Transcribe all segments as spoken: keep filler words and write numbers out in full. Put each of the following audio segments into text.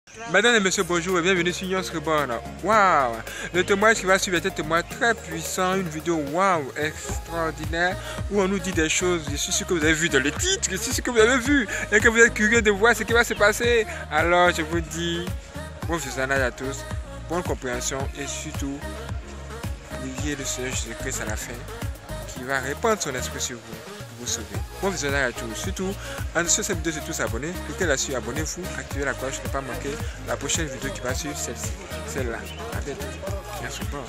Madame et monsieur, bonjour et bienvenue sur Nyons Reborn. Waouh! Le témoignage qui va suivre est un témoignage très puissant, une vidéo waouh, extraordinaire, où on nous dit des choses. Je suis sûr que vous avez vu dans le titre, je suis sûr que vous avez vu et que vous êtes curieux de voir ce qui va se passer. Alors je vous dis bon visionnage à tous, bonne compréhension et surtout, n'oubliez le Seigneur Jésus-Christ à la fin qui va répandre son esprit sur vous. Vous sauver. Bon visionnage à tous. Surtout, en dessous de cette vidéo, surtout s'abonner. Cliquez là-dessus, abonnez-vous, activez la cloche, ne pas manquer la prochaine vidéo qui va suivre celle-ci. Celle-là. À bientôt. Merci beaucoup.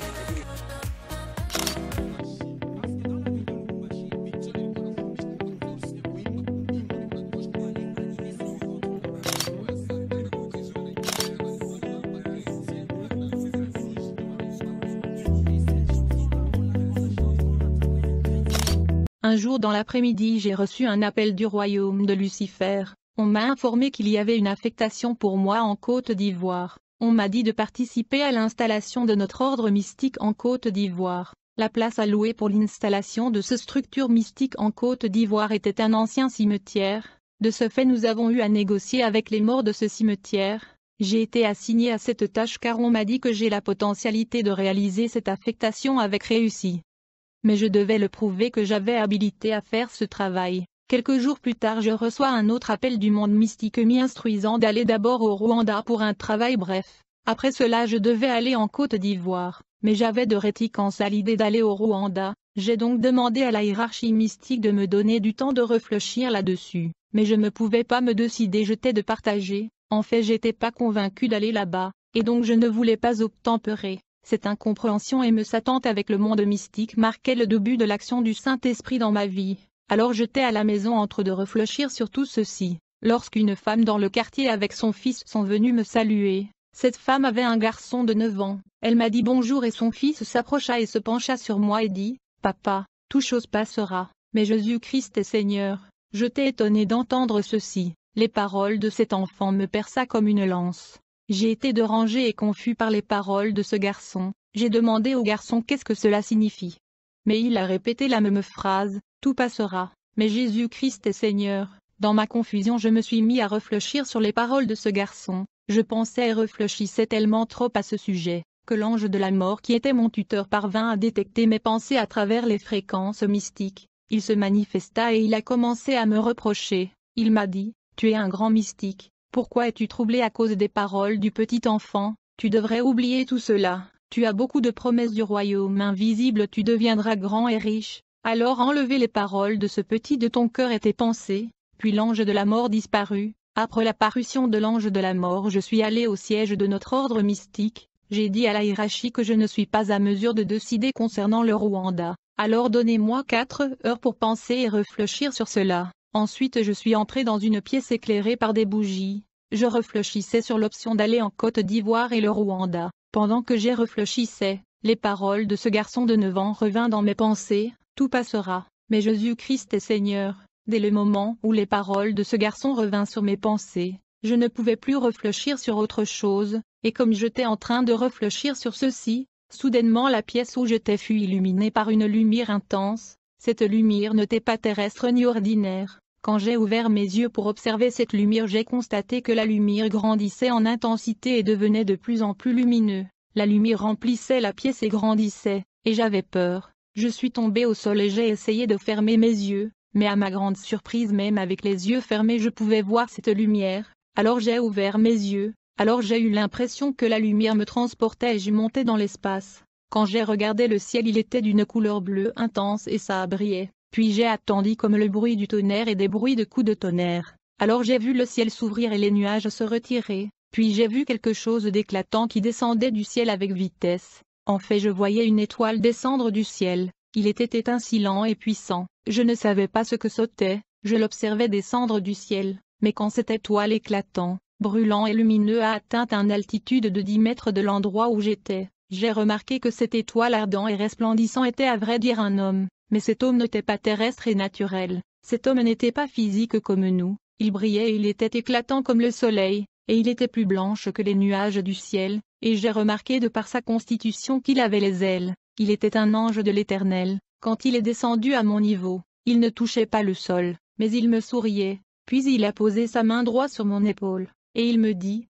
Un jour dans l'après-midi, j'ai reçu un appel du royaume de Lucifer. On m'a informé qu'il y avait une affectation pour moi en Côte d'Ivoire. On m'a dit de participer à l'installation de notre ordre mystique en Côte d'Ivoire. La place allouée pour l'installation de ce structure mystique en Côte d'Ivoire était un ancien cimetière. De ce fait, nous avons eu à négocier avec les morts de ce cimetière. J'ai été assigné à cette tâche car on m'a dit que j'ai la potentialité de réaliser cette affectation avec réussite. Mais je devais le prouver que j'avais habilité à faire ce travail. Quelques jours plus tard, je reçois un autre appel du monde mystique m'y instruisant d'aller d'abord au Rwanda pour un travail bref. Après cela, je devais aller en Côte d'Ivoire, mais j'avais de réticence à l'idée d'aller au Rwanda. J'ai donc demandé à la hiérarchie mystique de me donner du temps de réfléchir là-dessus, mais je ne pouvais pas me décider, j'étais de partager. En fait, j'étais pas convaincu d'aller là-bas, et donc je ne voulais pas obtempérer. Cette incompréhension et me s'attente avec le monde mystique marquait le début de l'action du Saint-Esprit dans ma vie. Alors j'étais à la maison en train de réfléchir sur tout ceci, lorsqu'une femme dans le quartier avec son fils sont venues me saluer. Cette femme avait un garçon de neuf ans. Elle m'a dit bonjour et son fils s'approcha et se pencha sur moi et dit « Papa, toute chose passera, mais Jésus-Christ est Seigneur ». J'étais étonné d'entendre ceci. Les paroles de cet enfant me perça comme une lance. J'ai été dérangé et confus par les paroles de ce garçon. J'ai demandé au garçon qu'est-ce que cela signifie. Mais il a répété la même phrase, tout passera, mais Jésus-Christ est Seigneur. Dans ma confusion, je me suis mis à réfléchir sur les paroles de ce garçon. Je pensais et réfléchissais tellement trop à ce sujet, que l'ange de la mort qui était mon tuteur parvint à détecter mes pensées à travers les fréquences mystiques. Il se manifesta et il a commencé à me reprocher. Il m'a dit, tu es un grand mystique. Pourquoi es-tu troublé à cause des paroles du petit enfant? Tu devrais oublier tout cela. Tu as beaucoup de promesses du royaume invisible, tu deviendras grand et riche. Alors enlevez les paroles de ce petit de ton cœur et tes pensées. Puis l'ange de la mort disparut. Après l'apparition de l'ange de la mort, je suis allé au siège de notre ordre mystique. J'ai dit à la hiérarchie que je ne suis pas à mesure de décider concernant le Rwanda. Alors donnez-moi quatre heures pour penser et réfléchir sur cela. Ensuite je suis entré dans une pièce éclairée par des bougies. Je réfléchissais sur l'option d'aller en Côte d'Ivoire et le Rwanda. Pendant que j'y réfléchissais, les paroles de ce garçon de neuf ans revinrent dans mes pensées, tout passera, mais Jésus-Christ est Seigneur. Dès le moment où les paroles de ce garçon revinrent sur mes pensées, je ne pouvais plus réfléchir sur autre chose, et comme j'étais en train de réfléchir sur ceci, soudainement la pièce où j'étais fut illuminée par une lumière intense. Cette lumière n'était pas terrestre ni ordinaire. Quand j'ai ouvert mes yeux pour observer cette lumière, j'ai constaté que la lumière grandissait en intensité et devenait de plus en plus lumineux. La lumière remplissait la pièce et grandissait, et j'avais peur. Je suis tombé au sol et j'ai essayé de fermer mes yeux, mais à ma grande surprise, même avec les yeux fermés, je pouvais voir cette lumière. Alors j'ai ouvert mes yeux, alors j'ai eu l'impression que la lumière me transportait et je montais dans l'espace. Quand j'ai regardé le ciel, il était d'une couleur bleue intense et ça brillait. Puis j'ai attendu comme le bruit du tonnerre et des bruits de coups de tonnerre. Alors j'ai vu le ciel s'ouvrir et les nuages se retirer. Puis j'ai vu quelque chose d'éclatant qui descendait du ciel avec vitesse. En fait, je voyais une étoile descendre du ciel. Il était étincelant et puissant. Je ne savais pas ce que c'était. Je l'observais descendre du ciel. Mais quand cette étoile éclatant, brûlant et lumineux a atteint une altitude de dix mètres de l'endroit où j'étais, j'ai remarqué que cette étoile ardent et resplendissant était à vrai dire un homme. Mais cet homme n'était pas terrestre et naturel. Cet homme n'était pas physique comme nous. Il brillait et il était éclatant comme le soleil, et il était plus blanche que les nuages du ciel, et j'ai remarqué de par sa constitution qu'il avait les ailes. Il était un ange de l'Éternel. Quand il est descendu à mon niveau, il ne touchait pas le sol, mais il me souriait. Puis il a posé sa main droite sur mon épaule, et il me dit,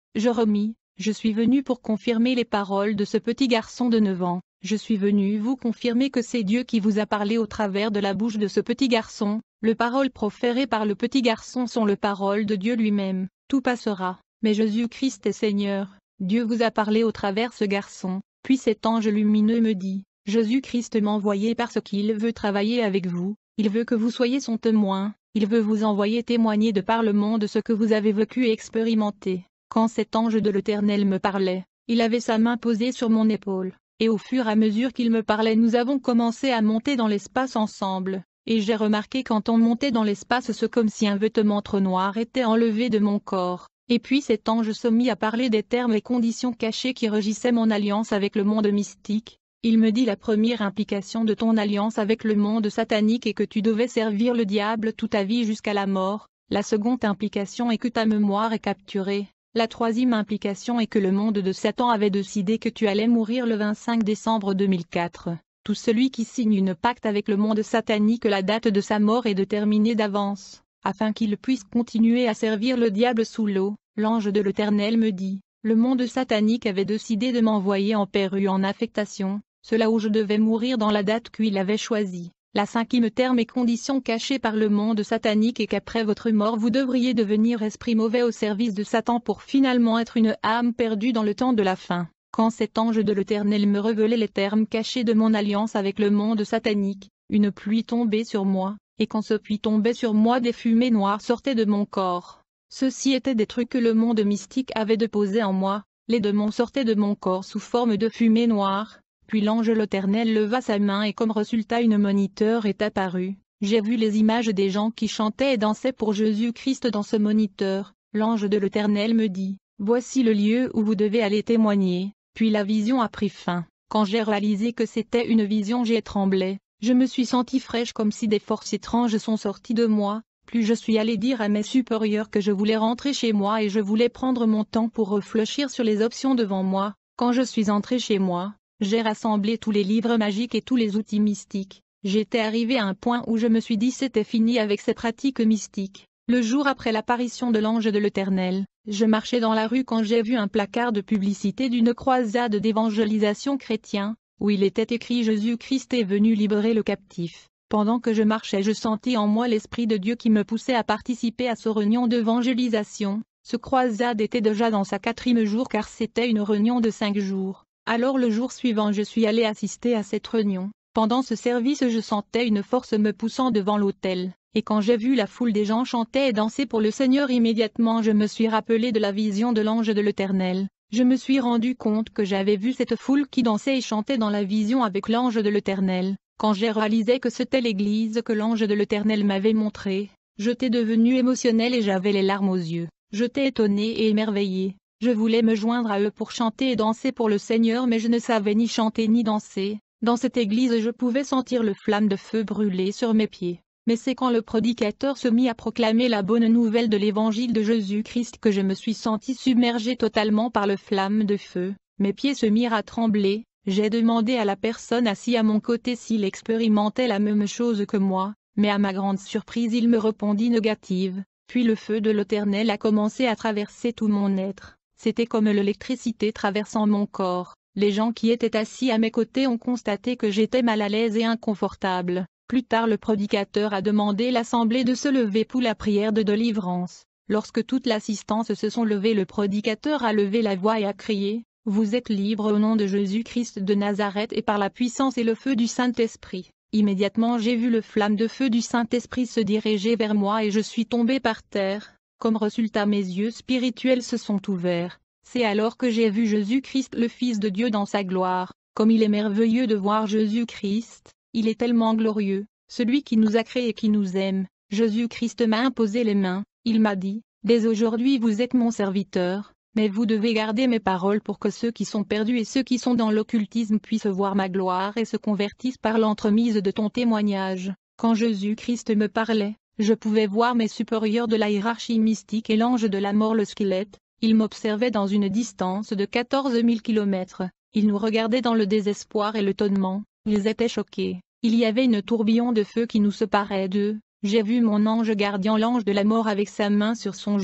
Je remis, je suis venu pour confirmer les paroles de ce petit garçon de neuf ans. Je suis venu vous confirmer que c'est Dieu qui vous a parlé au travers de la bouche de ce petit garçon. Les paroles proférées par le petit garçon sont les paroles de Dieu lui-même. Tout passera, mais Jésus-Christ est Seigneur. Dieu vous a parlé au travers ce garçon. Puis cet ange lumineux me dit, Jésus-Christ m'a envoyé parce qu'il veut travailler avec vous. Il veut que vous soyez son témoin. Il veut vous envoyer témoigner de par le monde ce que vous avez vécu et expérimenté. Quand cet ange de l'Éternel me parlait, il avait sa main posée sur mon épaule. Et au fur et à mesure qu'il me parlait, nous avons commencé à monter dans l'espace ensemble. Et j'ai remarqué quand on montait dans l'espace, c'est comme si un vêtement trop noir était enlevé de mon corps. Et puis cet ange se mit à parler des termes et conditions cachées qui régissaient mon alliance avec le monde mystique. Il me dit la première implication de ton alliance avec le monde satanique est que tu devais servir le diable toute ta vie jusqu'à la mort. La seconde implication est que ta mémoire est capturée. La troisième implication est que le monde de Satan avait décidé que tu allais mourir le vingt-cinq décembre deux mille quatre. Tout celui qui signe une pacte avec le monde satanique, la date de sa mort est déterminée d'avance, afin qu'il puisse continuer à servir le diable sous l'eau. L'ange de l'Éternel me dit, le monde satanique avait décidé de m'envoyer en Pérou en affectation, cela où je devais mourir dans la date qu'il avait choisie. La cinquième terme et condition cachée par le monde satanique est qu'après votre mort vous devriez devenir esprit mauvais au service de Satan pour finalement être une âme perdue dans le temps de la fin. Quand cet ange de l'Éternel me révélait les termes cachés de mon alliance avec le monde satanique, une pluie tombait sur moi, et quand ce pluie tombait sur moi des fumées noires sortaient de mon corps. Ceci étaient des trucs que le monde mystique avait déposés en moi, les démons sortaient de mon corps sous forme de fumée noire. Puis l'ange de l'Éternel leva sa main et comme résultat une moniteur est apparue. J'ai vu les images des gens qui chantaient et dansaient pour Jésus-Christ dans ce moniteur. L'ange de l'Éternel me dit, voici le lieu où vous devez aller témoigner. Puis la vision a pris fin. Quand j'ai réalisé que c'était une vision, j'ai tremblé. Je me suis sentie fraîche comme si des forces étranges sont sorties de moi. Puis je suis allé dire à mes supérieurs que je voulais rentrer chez moi et je voulais prendre mon temps pour réfléchir sur les options devant moi. Quand je suis entré chez moi, j'ai rassemblé tous les livres magiques et tous les outils mystiques. J'étais arrivé à un point où je me suis dit c'était fini avec ces pratiques mystiques. Le jour après l'apparition de l'ange de l'Éternel, je marchais dans la rue quand j'ai vu un placard de publicité d'une croisade d'évangélisation chrétien, où il était écrit Jésus-Christ est venu libérer le captif. Pendant que je marchais, je sentis en moi l'Esprit de Dieu qui me poussait à participer à ce réunion d'évangélisation. Ce croisade était déjà dans sa quatrième jour car c'était une réunion de cinq jours. Alors le jour suivant je suis allé assister à cette réunion. Pendant ce service je sentais une force me poussant devant l'autel, et quand j'ai vu la foule des gens chanter et danser pour le Seigneur immédiatement je me suis rappelé de la vision de l'ange de l'Éternel. Je me suis rendu compte que j'avais vu cette foule qui dansait et chantait dans la vision avec l'ange de l'Éternel. Quand j'ai réalisé que c'était l'église que l'ange de l'Éternel m'avait montrée, j'étais devenu émotionnel et j'avais les larmes aux yeux. J'étais étonné et émerveillé. Je voulais me joindre à eux pour chanter et danser pour le Seigneur mais je ne savais ni chanter ni danser. Dans cette église je pouvais sentir le flamme de feu brûler sur mes pieds. Mais c'est quand le prédicateur se mit à proclamer la bonne nouvelle de l'évangile de Jésus-Christ que je me suis senti submergé totalement par le flamme de feu. Mes pieds se mirent à trembler. J'ai demandé à la personne assise à mon côté s'il expérimentait la même chose que moi, mais à ma grande surprise il me répondit négative. Puis le feu de l'Éternel a commencé à traverser tout mon être. C'était comme l'électricité traversant mon corps. Les gens qui étaient assis à mes côtés ont constaté que j'étais mal à l'aise et inconfortable. Plus tard le prédicateur a demandé l'assemblée de se lever pour la prière de délivrance. Lorsque toute l'assistance se sont levées, le prédicateur a levé la voix et a crié « Vous êtes libres au nom de Jésus-Christ de Nazareth et par la puissance et le feu du Saint-Esprit ». Immédiatement j'ai vu le flamme de feu du Saint-Esprit se diriger vers moi et je suis tombé par terre. Comme résultat mes yeux spirituels se sont ouverts. C'est alors que j'ai vu Jésus-Christ le Fils de Dieu dans sa gloire. Comme il est merveilleux de voir Jésus-Christ, il est tellement glorieux, celui qui nous a créés et qui nous aime. Jésus-Christ m'a imposé les mains, il m'a dit, dès aujourd'hui vous êtes mon serviteur, mais vous devez garder mes paroles pour que ceux qui sont perdus et ceux qui sont dans l'occultisme puissent voir ma gloire et se convertissent par l'entremise de ton témoignage. Quand Jésus-Christ me parlait, je pouvais voir mes supérieurs de la hiérarchie mystique et l'ange de la mort le squelette. Ils m'observaient dans une distance de quatorze mille kilomètres. Ils nous regardaient dans le désespoir et l'étonnement. Ils étaient choqués. Il y avait une tourbillon de feu qui nous séparait d'eux. J'ai vu mon ange gardien l'ange de la mort avec sa main sur son joug.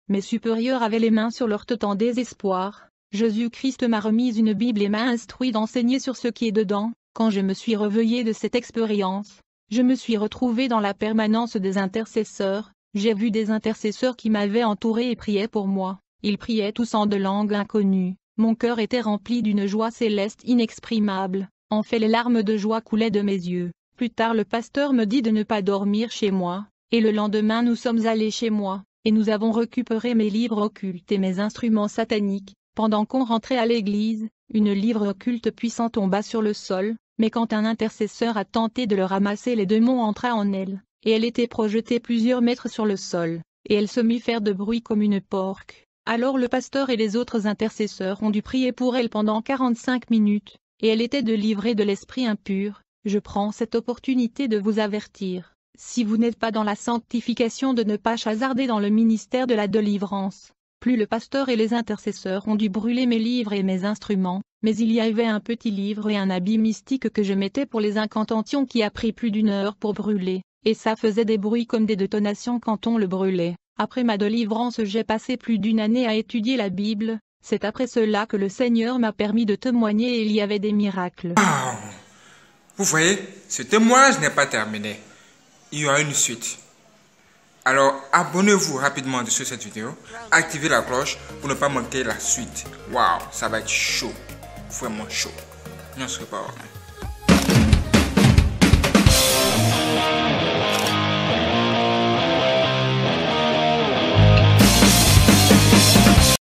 Mes supérieurs avaient les mains sur leur tête en désespoir. Jésus-Christ m'a remis une Bible et m'a instruit d'enseigner sur ce qui est dedans. Quand je me suis réveillé de cette expérience, je me suis retrouvé dans la permanence des intercesseurs. J'ai vu des intercesseurs qui m'avaient entouré et priaient pour moi. Ils priaient tous en de langues inconnues. Mon cœur était rempli d'une joie céleste inexprimable. En fait, les larmes de joie coulaient de mes yeux. Plus tard, le pasteur me dit de ne pas dormir chez moi, et le lendemain nous sommes allés chez moi, et nous avons récupéré mes livres occultes et mes instruments sataniques. Pendant qu'on rentrait à l'église, une livre occulte puissant tomba sur le sol, mais quand un intercesseur a tenté de le ramasser, les démons entra en elle, et elle était projetée plusieurs mètres sur le sol, et elle se mit faire de bruit comme une porque. Alors le pasteur et les autres intercesseurs ont dû prier pour elle pendant quarante-cinq minutes, et elle était délivrée de l'esprit impur. Je prends cette opportunité de vous avertir, si vous n'êtes pas dans la sanctification, de ne pas hasarder dans le ministère de la délivrance. Plus le pasteur et les intercesseurs ont dû brûler mes livres et mes instruments, mais il y avait un petit livre et un habit mystique que je mettais pour les incantations qui a pris plus d'une heure pour brûler, et ça faisait des bruits comme des détonations quand on le brûlait. Après ma délivrance, j'ai passé plus d'une année à étudier la Bible. C'est après cela que le Seigneur m'a permis de témoigner et il y avait des miracles. Wow. Vous voyez, ce témoignage n'est pas terminé. Il y aura une suite. Alors, abonnez-vous rapidement sur cette vidéo, activez la cloche pour ne pas manquer la suite. Waouh, ça va être chaud, vraiment chaud. Non, ce n'est pas vrai.